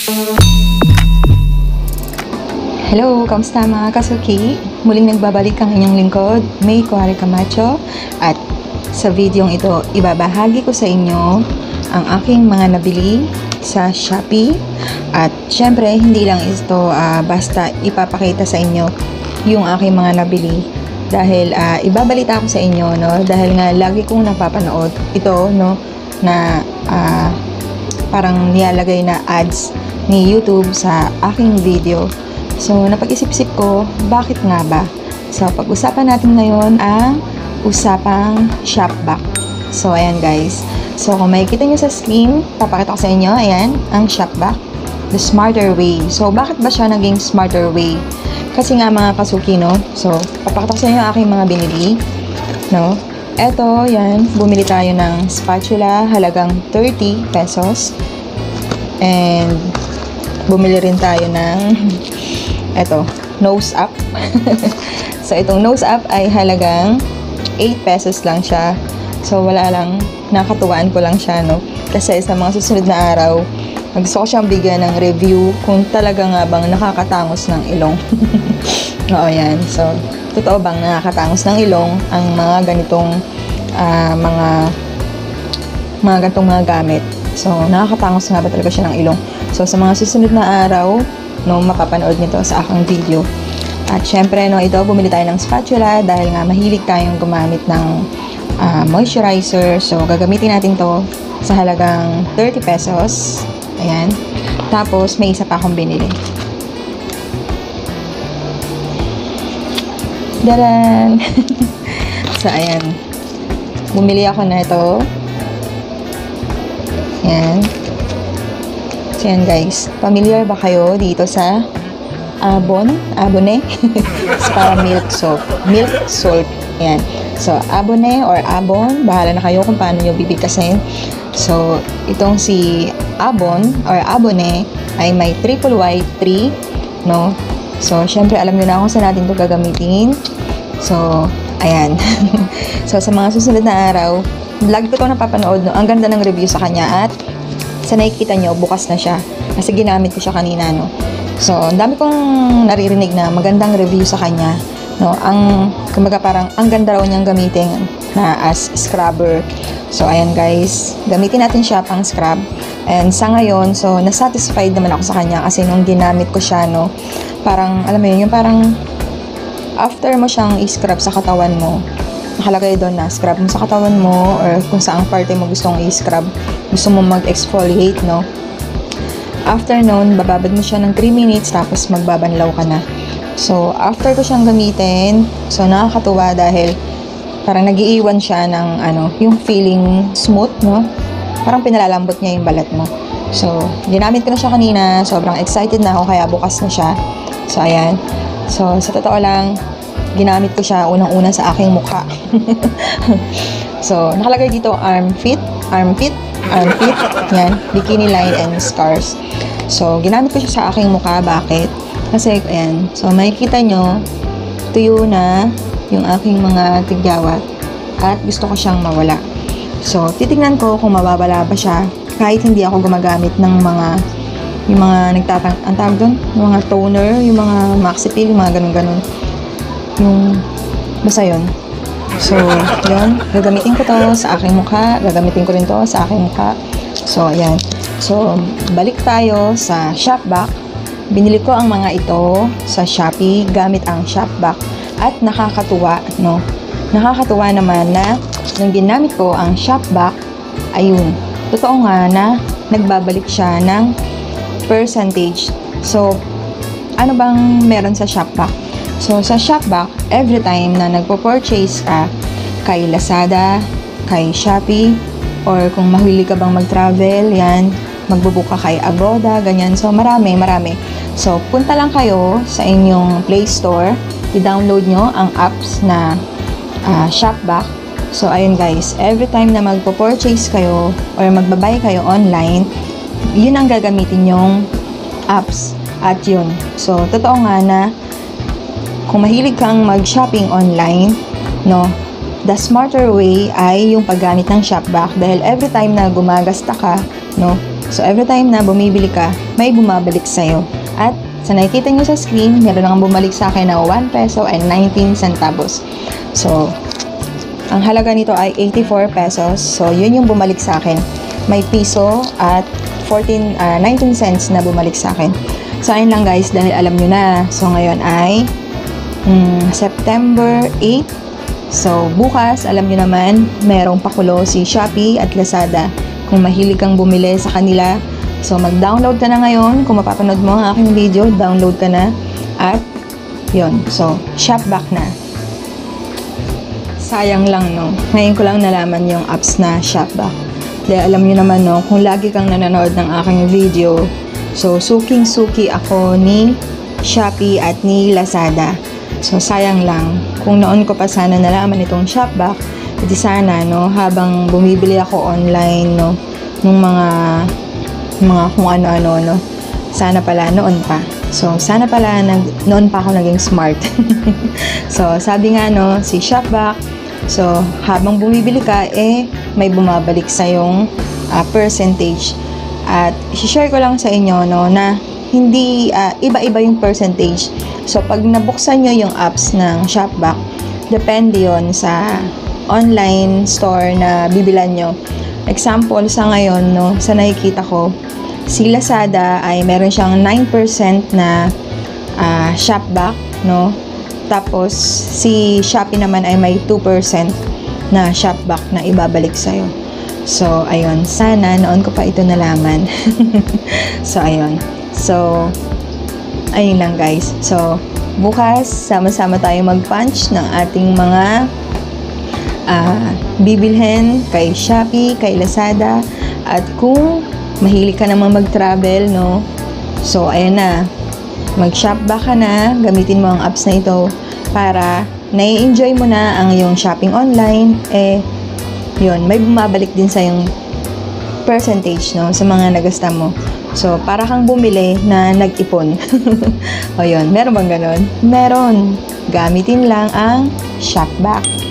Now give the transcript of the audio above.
Hello, kamusta mga kasuki? Muling nagbabalik ang inyong lingkod, May Kuwari Camacho, at sa videong ito, ibabahagi ko sa inyo ang aking mga nabili sa Shopee. At syempre, hindi lang ito basta ipapakita sa inyo yung aking mga nabili. Dahil ibabalita ko sa inyo, no? Dahil nga lagi kong napapanood ito, no? Na parang nilalagay na ads ni YouTube sa aking video. So, napag-isip-isip ko, bakit nga ba? So, pag-usapan natin ngayon ang usapang SHOPBACK. So, ayan guys. So, kung makikita nyo sa screen, papakita ko sa inyo, ayan, ang SHOPBACK. The smarter way. So, bakit ba siya naging smarter way? Kasi nga mga kasuki, no? So, papakita ko sa inyo ang aking mga binili, no? Eto, yan, bumili tayo ng spatula, halagang 30 pesos. And, bumili rin tayo ng eto, nose up. So, itong nose up ay halagang 8 pesos lang siya. So, wala lang, nakatuwaan ko lang siya, no? Kasi sa mga susunod na araw, gusto ko siyang bigyan ng review kung talaga nga bang nakakatangos ng ilong. Oo, yan. So, totoo bang nakakatangos ng ilong ang mga ganitong mga gamit. So, nakakatangos nga ba talaga siya ng ilong? So, sa mga susunod na araw, no, mapapanood nito sa aking video. At syempre, no, ito, bumili tayo ng spatula dahil nga mahilig tayong gumamit ng moisturizer. So, gagamitin natin to sa halagang 30 pesos. Ayan. Tapos, may isa pa akong binili. Daran! So, ayan. Bumili ako na ito. Ayan. So, yan guys. Familiar ba kayo dito sa abone? It's para milk soap. Milk salt. Yan. So, abone or abon, bahala na kayo kung paano nyo bibigkasin. So, itong si abon or abone ay may triple white 3, no? So, syempre, alam nyo na kung saan natin ito gagamitin. So, ayan. So, sa mga susunod na araw, lagi ko ito napapanood, no? Ang ganda ng review sa kanya at sa nakikita nyo, bukas na siya. Kasi ginamit ko siya kanina, no? So, ang dami kong naririnig na magandang review sa kanya, no? Kumbaga parang, ang ganda raw niyang gamitin na as scrubber. So, ayan guys, gamitin natin siya pang scrub. And sa ngayon, so, nasatisfied naman ako sa kanya kasi nung ginamit ko siya, no? Parang, alam mo yun, yung parang after mo siyang i-scrub sa katawan mo, nakalagay doon na scrub mo sa katawan mo or kung saang parte mo gustong i-scrub, gusto mo mag-exfoliate, no? After nun, bababad mo siya ng 3 minutes tapos magbabanlaw ka na. So, after ko siyang gamitin, so nakakatuwa dahil parang nagiiwan siya ng yung feeling smooth, no? Parang pinalalambot niya yung balat mo. So, ginamit ko na siya kanina, sobrang excited na ako kaya bukas na siya. So, ayan. So, sa totoo lang, ginamit ko siya unang-una sa aking mukha. So, nakalagay dito armpit, yan, bikini line and scars. So, ginamit ko siya sa aking mukha. Bakit? Kasi, ayan, so makikita nyo, tuyo na yung aking mga tigyawat at gusto ko siyang mawala. So, titignan ko kung mawawala ba siya kahit hindi ako gumagamit ng yung mga ang tawag doon, yung mga toner, yung mga maxi peel, yung mga ganun-ganun. Basta yun. So, yun. Gagamitin ko to sa aking mukha. Gagamitin ko rin to sa aking mukha. So, ayan. So, balik tayo sa SHOPBACK. Binili ko ang mga ito sa Shopee gamit ang SHOPBACK. At nakakatuwa, no? Nakakatuwa naman na nung ginamit ko ang SHOPBACK, ayun. Totoo nga na nagbabalik siya ng percentage. So, ano bang meron sa SHOPBACK? So, sa SHOPBACK, every time na nagpo-purchase ka kay LAZADA, kay Shopee, or kung mahilig ka bang mag-travel, yan, magbubook ka kay Agoda, ganyan. So, marami. So, punta lang kayo sa inyong Play Store, i-download nyo ang apps na SHOPBACK. So, ayun guys, every time na magpo-purchase kayo or magbabay kayo online, yun ang gagamitin yung apps at yun. So, totoo nga na kung mahilig kang mag-shopping online, no, the smarter way ay yung paggamit ng SHOPBACK dahil every time na gumagasta ka, no, So, every time na bumibili ka, may bumabalik sa'yo. At sa nakikita nyo sa screen, meron nang bumalik sa akin na 1 peso and 19 centavos. So, ang halaga nito ay 84 pesos. So, yun yung bumalik sa akin. May piso at 19 cents na bumalik sa akin. So, ayun lang guys, dahil alam nyo na. So, ngayon ay September 8. So, bukas, alam nyo naman, merong pakulo si Shopee at Lazada. Kung mahilig kang bumili sa kanila, so mag-download ka na ngayon. Kung mapapanood mo ang aking video, download ka na. At, yun. So, SHOPBACK na. Sayang lang, no? Ngayon ko lang nalaman yung apps na SHOPBACK. Dahil alam nyo naman, no, kung lagi kang nanonood ng aking video, so, suking-suki ako ni Shopee at ni Lazada. So, sayang lang. Kung noon ko pa sana nalaman itong SHOPBACK, edi sana, no, habang bumibili ako online, no, nung mga kung ano-ano, no, sana pala noon pa. So, sana pala noon pa ako naging smart. So, sabi nga, no, si SHOPBACK, so, habang bumibili ka, may bumabalik sa yung percentage. At, share ko lang sa inyo, no, na hindi, iba-iba yung percentage. So, pag nabuksan nyo yung apps ng SHOPBACK, depende yon sa online store na bibilan nyo. Example, sa ngayon, no, sa nakikita ko, si Lazada ay meron siyang 9% na SHOPBACK, no? Tapos, si Shopee naman ay may 2% na SHOPBACK na ibabalik sa'yo. So, ayun. Sana, noon ko pa ito nalaman. So, ayun. So, ayun lang guys. So, bukas, sama-sama tayo mag-punch ng ating mga bibilhin kay Shopee, kay Lazada. At kung mahilig ka naman mag-travel, no? So, ayan na. Mag-SHOPBACK ka na. Gamitin mo ang apps na ito para nai-enjoy mo na ang iyong shopping online. Yun, may bumabalik din sa yung percentage, no? Sa mga nagasta mo. So, para kang bumili na nag-ipon. O yun, meron bang ganon? Meron. Gamitin lang ang SHOPBACK.